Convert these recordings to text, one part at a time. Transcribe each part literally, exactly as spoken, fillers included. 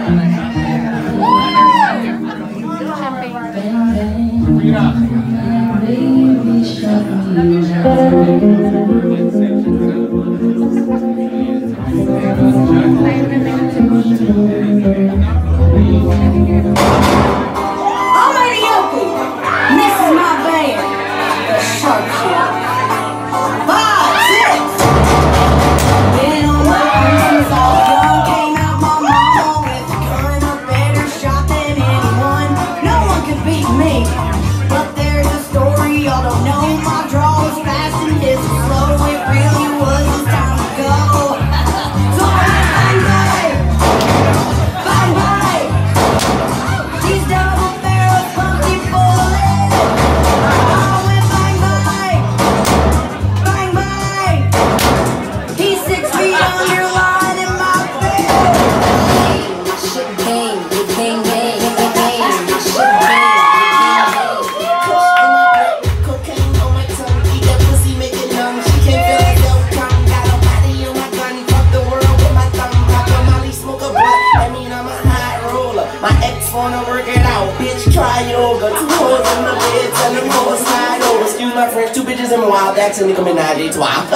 Two bitches in my wild axe and Nicki Minaj, it's wild.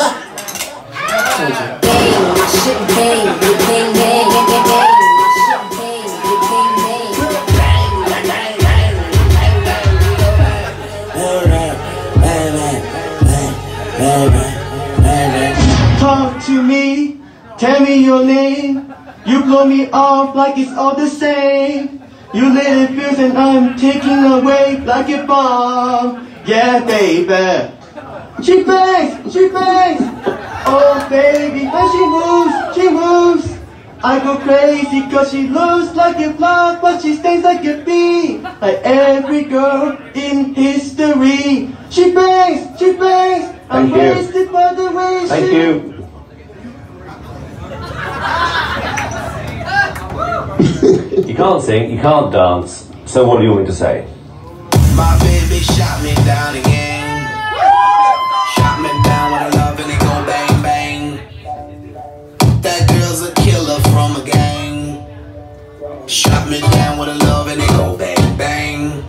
Talk to me, tell me your name. You blow me off like it's all the same. You let it fuse and I'm taking away like a bomb. Yeah, baby. She bangs, she bangs. Oh, baby, when she moves, she moves. I go crazy cause she looks like a flower, but she stays like a bee. Like every girl in history. She bangs, she bangs. I'm wasted by the way she... Thank you. You can't sing, you can't dance, so what do you want me to say? My baby shot me down again. Shot me down with a love and it go bang bang. That girl's a killer from a gang. Shot me down with a love and it go bang bang.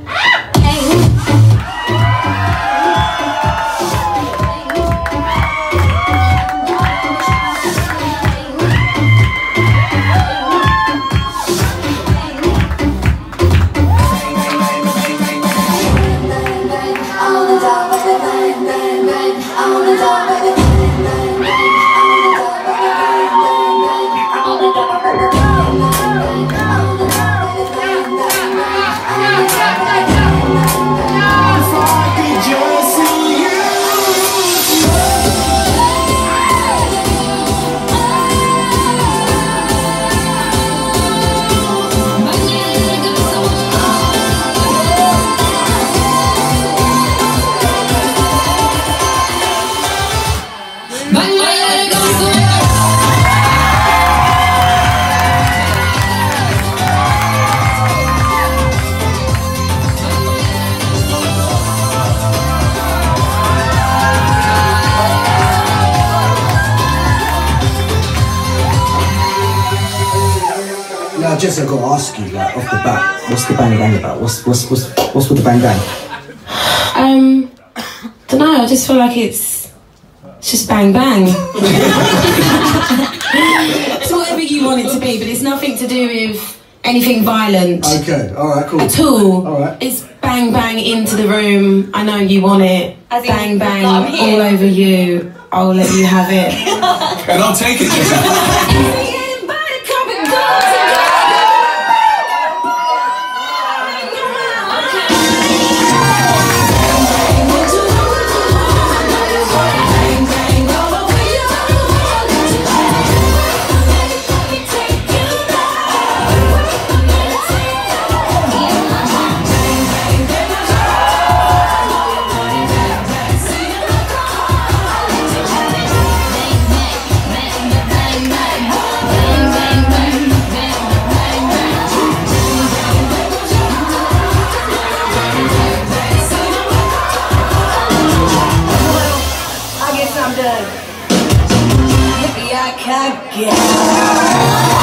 Now, Jess, I've got to ask you, like, off the bat, what's the bang bang about? What's what's what's what's with the bang bang? Um, don't know. I just feel like it's, it's just bang bang. It's whatever you want it to be, but it's nothing to do with anything violent. Okay, all right, cool. At all. All right. It's bang bang into the room. I know you want it. Bang bang all over you. I'll let you have it. And I'll take it, Jesse. I'm done. Maybe I can't get